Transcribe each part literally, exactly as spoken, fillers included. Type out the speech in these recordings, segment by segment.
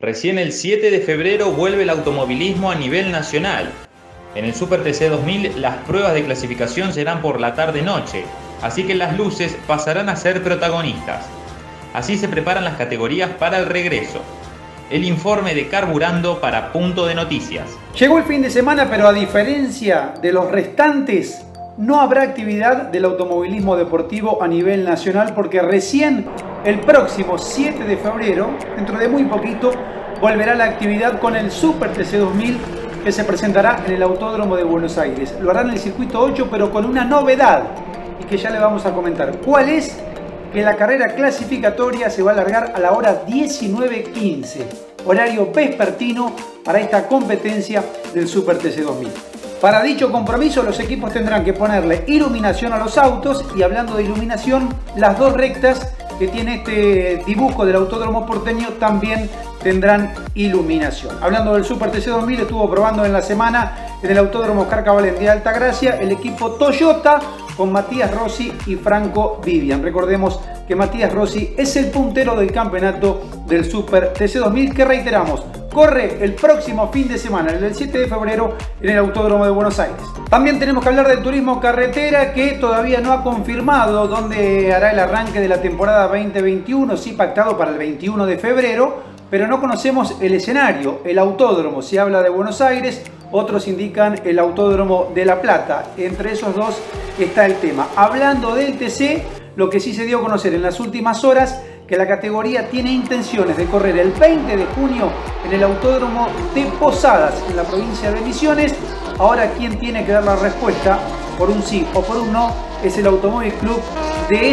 Recién el siete de febrero vuelve el automovilismo a nivel nacional. En el Super T C dos mil las pruebas de clasificación serán por la tarde-noche, así que las luces pasarán a ser protagonistas. Así se preparan las categorías para el regreso. El informe de Carburando para Punto de Noticias. Llegó el fin de semana, pero a diferencia de los restantes, no habrá actividad del automovilismo deportivo a nivel nacional porque recién el próximo siete de febrero, dentro de muy poquito, volverá la actividad con el Super T C dos mil que se presentará en el Autódromo de Buenos Aires. Lo hará en el circuito ocho, pero con una novedad y que ya le vamos a comentar. ¿Cuál es? Que la carrera clasificatoria se va a alargar a la hora diecinueve quince, horario vespertino para esta competencia del Super T C dos mil. Para dicho compromiso, los equipos tendrán que ponerle iluminación a los autos y, hablando de iluminación, las dos rectas que tiene este dibujo del Autódromo porteño también tendrán iluminación. Hablando del Super T C dos mil, estuvo probando en la semana en el Autódromo Oscar Cavalén de Altagracia el equipo Toyota con Matías Rossi y Franco Vivian. Recordemos que Matías Rossi es el puntero del campeonato del Super T C dos mil, que reiteramos, corre el próximo fin de semana, el siete de febrero, en el Autódromo de Buenos Aires. También tenemos que hablar del turismo carretera, que todavía no ha confirmado dónde hará el arranque de la temporada veinte veintiuno, sí pactado para el veintiuno de febrero, pero no conocemos el escenario. El autódromo, se habla de Buenos Aires, otros indican el Autódromo de La Plata. Entre esos dos está el tema. Hablando del T C, lo que sí se dio a conocer en las últimas horas, que la categoría tiene intenciones de correr el veinte de junio en el Autódromo de Posadas, en la provincia de Misiones. Ahora, quien tiene que dar la respuesta por un sí o por un no es el Automóvil Club de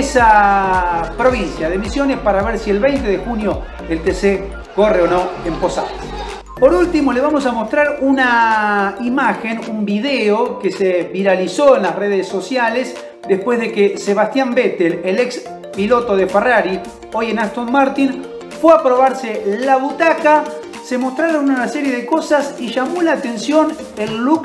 esa provincia de Misiones, para ver si el veinte de junio el T C corre o no en Posadas. Por último, le vamos a mostrar una imagen, un video que se viralizó en las redes sociales después de que Sebastián Vettel, el ex piloto de Ferrari, hoy en Aston Martin, fue a probarse la butaca. Se mostraron una serie de cosas y llamó la atención el look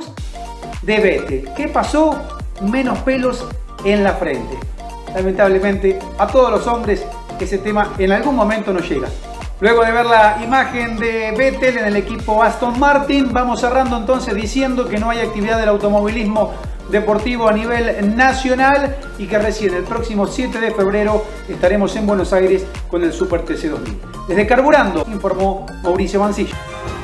de Vettel. ¿Qué pasó? Menos pelos en la frente. Lamentablemente, a todos los hombres ese tema en algún momento nos llega. Luego de ver la imagen de Vettel en el equipo Aston Martin, vamos cerrando entonces diciendo que no hay actividad del automovilismo deportivo a nivel nacional y que recién el próximo siete de febrero estaremos en Buenos Aires con el Super T C dos mil. Desde Carburando, informó Mauricio Mancilla.